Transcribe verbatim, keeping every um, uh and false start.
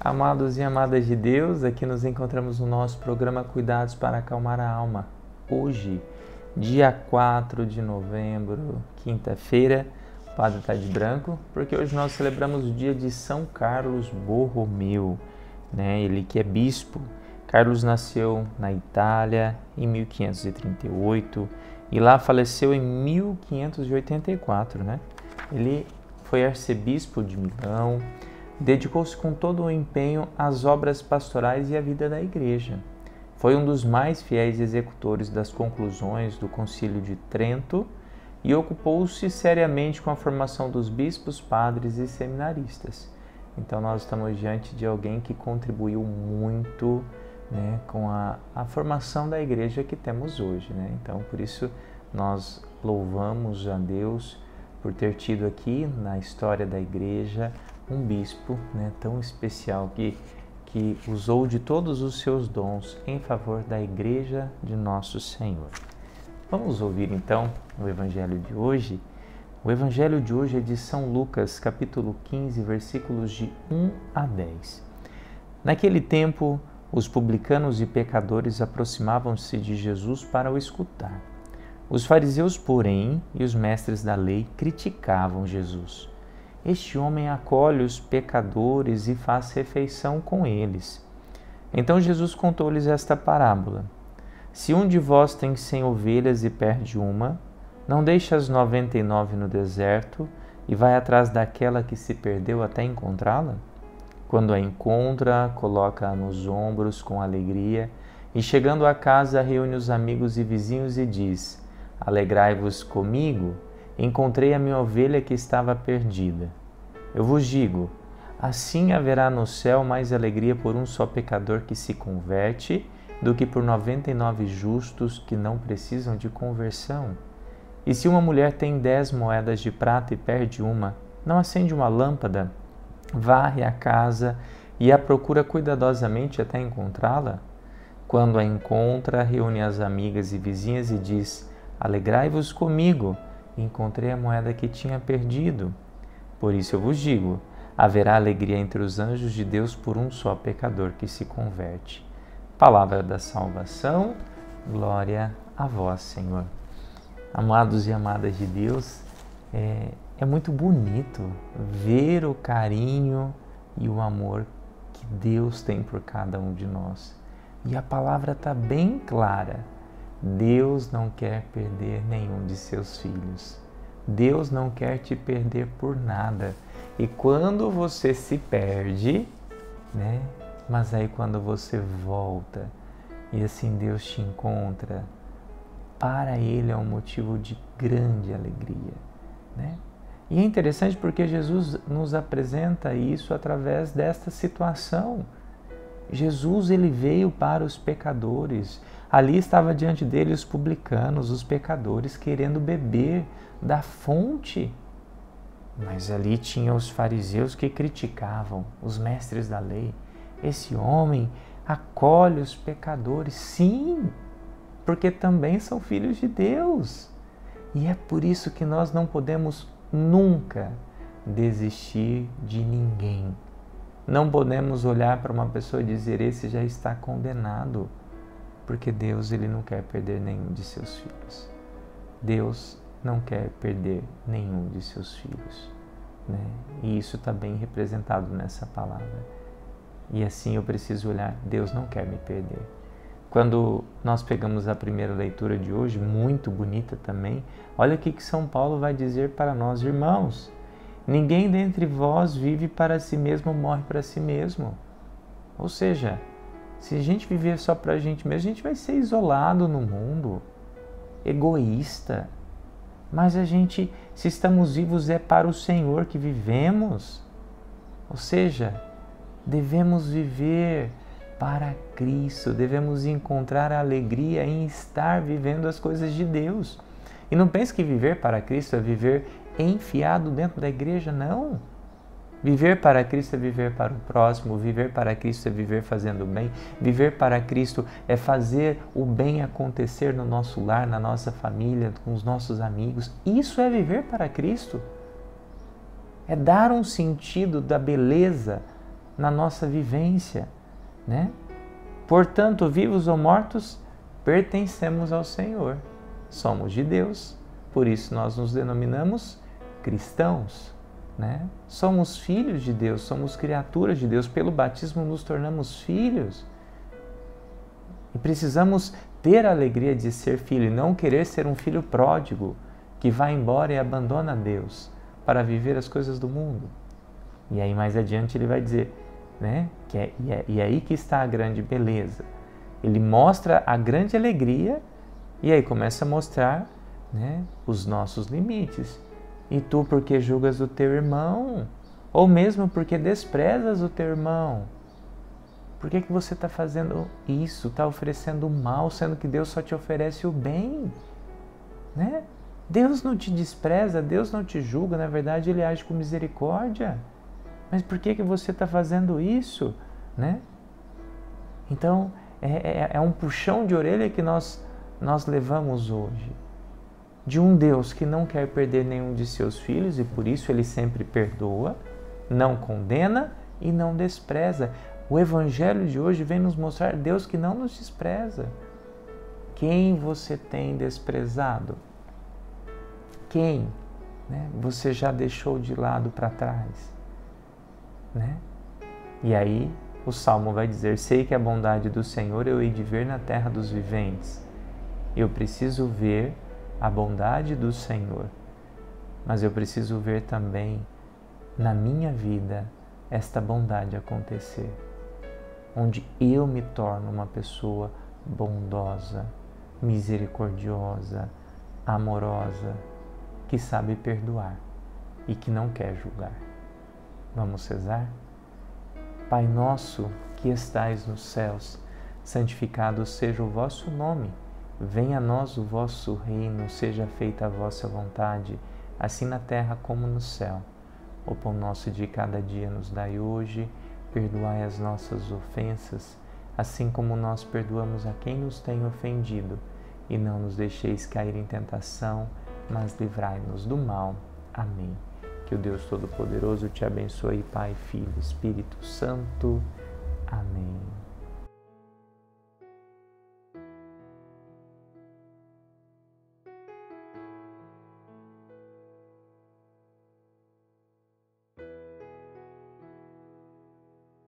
Amados e amadas de Deus, aqui nos encontramos no nosso programa Cuidados para Acalmar a Alma. Hoje, dia quatro de novembro, quinta-feira, o padre está de branco, porque hoje nós celebramos o dia de São Carlos Borromeu, né? Ele que é bispo. Carlos nasceu na Itália em mil quinhentos e trinta e oito e lá faleceu em mil quinhentos e oitenta e quatro, né? Ele foi arcebispo de Milão, dedicou-se com todo o empenho às obras pastorais e à vida da Igreja. Foi um dos mais fiéis executores das conclusões do Concílio de Trento e ocupou-se seriamente com a formação dos bispos, padres e seminaristas. Então nós estamos diante de alguém que contribuiu muito, né, com a, a formação da Igreja que temos hoje, né? Então por isso nós louvamos a Deus por ter tido aqui na história da Igreja um bispo, né, tão especial que, que usou de todos os seus dons em favor da Igreja de Nosso Senhor. Vamos ouvir então o Evangelho de hoje. O Evangelho de hoje é de São Lucas, capítulo quinze, versículos de um a dez. Naquele tempo, os publicanos e pecadores aproximavam-se de Jesus para o escutar. Os fariseus, porém, e os mestres da lei criticavam Jesus. Este homem acolhe os pecadores e faz refeição com eles. Então Jesus contou-lhes esta parábola. Se um de vós tem cem ovelhas e perde uma, não deixa as noventa e nove no deserto e vai atrás daquela que se perdeu até encontrá-la? Quando a encontra, coloca-a nos ombros com alegria e, chegando a casa, reúne os amigos e vizinhos e diz: Alegrai-vos comigo, encontrei a minha ovelha que estava perdida. Eu vos digo, assim haverá no céu mais alegria por um só pecador que se converte do que por noventa e nove justos que não precisam de conversão. E se uma mulher tem dez moedas de prata e perde uma, não acende uma lâmpada, varre a casa e a procura cuidadosamente até encontrá-la? Quando a encontra, reúne as amigas e vizinhas e diz: Alegrai-vos comigo, encontrei a moeda que tinha perdido. Por isso eu vos digo, haverá alegria entre os anjos de Deus por um só pecador que se converte. Palavra da salvação, glória a vós, Senhor. Amados e amadas de Deus, é, é muito bonito ver o carinho e o amor que Deus tem por cada um de nós. E a palavra está bem clara. Deus não quer perder nenhum de seus filhos. Deus não quer te perder por nada. E quando você se perde, né? Mas aí quando você volta e assim Deus te encontra, para Ele é um motivo de grande alegria, né? E é interessante porque Jesus nos apresenta isso através desta situação. Jesus, ele veio para os pecadores. Ali estava diante dele os publicanos, os pecadores, querendo beber da fonte. Mas ali tinha os fariseus que criticavam, os mestres da lei. Esse homem acolhe os pecadores, sim, porque também são filhos de Deus. E é por isso que nós não podemos nunca desistir de ninguém. Não podemos olhar para uma pessoa e dizer: esse já está condenado, porque Deus, ele não quer perder nenhum de seus filhos. Deus não quer perder nenhum de seus filhos, né? E isso está bem representado nessa palavra. E assim eu preciso olhar: Deus não quer me perder. Quando nós pegamos a primeira leitura de hoje, muito bonita também, olha o que que São Paulo vai dizer para nós: irmãos, ninguém dentre vós vive para si mesmo, morre para si mesmo. Ou seja, se a gente viver só para a gente mesmo, a gente vai ser isolado no mundo, egoísta. Mas a gente, se estamos vivos, é para o Senhor que vivemos. Ou seja, devemos viver para Cristo, devemos encontrar a alegria em estar vivendo as coisas de Deus. E não pense que viver para Cristo é viver enfiado dentro da igreja, não. Viver para Cristo é viver para o próximo, viver para Cristo é viver fazendo o bem, viver para Cristo é fazer o bem acontecer no nosso lar, na nossa família, com os nossos amigos. Isso é viver para Cristo. É dar um sentido da beleza na nossa vivência, né? Portanto, vivos ou mortos, pertencemos ao Senhor. Somos de Deus, por isso nós nos denominamos cristãos, né? Somos filhos de Deus, somos criaturas de Deus. Pelo batismo nos tornamos filhos. E precisamos ter a alegria de ser filho e não querer ser um filho pródigo que vai embora e abandona Deus para viver as coisas do mundo. E aí mais adiante ele vai dizer, né, que é, e, é, e é aí que está a grande beleza. Ele mostra a grande alegria e aí começa a mostrar, né, os nossos limites. E tu porque julgas o teu irmão? Ou mesmo porque desprezas o teu irmão? Por que, que você está fazendo isso? Está oferecendo o mal, sendo que Deus só te oferece o bem? Né? Deus não te despreza, Deus não te julga, na verdade Ele age com misericórdia. Mas por que, que você está fazendo isso? Né? Então, é, é, é um puxão de orelha que nós, nós levamos hoje. De um Deus que não quer perder nenhum de seus filhos e por isso Ele sempre perdoa, não condena e não despreza. O Evangelho de hoje vem nos mostrar Deus que não nos despreza. Quem você tem desprezado? Quem, né, você já deixou de lado para trás? Né? E aí o Salmo vai dizer, sei que a bondade do Senhor eu hei de ver na terra dos viventes. Eu preciso ver a bondade do Senhor, mas eu preciso ver também na minha vida esta bondade acontecer, onde eu me torno uma pessoa bondosa, misericordiosa, amorosa, que sabe perdoar e que não quer julgar. Vamos rezar? Pai nosso que estais nos céus, santificado seja o vosso nome. Venha a nós o vosso reino, seja feita a vossa vontade, assim na terra como no céu. O pão nosso de cada dia nos dai hoje, perdoai as nossas ofensas, assim como nós perdoamos a quem nos tem ofendido, e não nos deixeis cair em tentação, mas livrai-nos do mal. Amém. Que o Deus Todo-Poderoso te abençoe, Pai, Filho, Espírito Santo. Amém.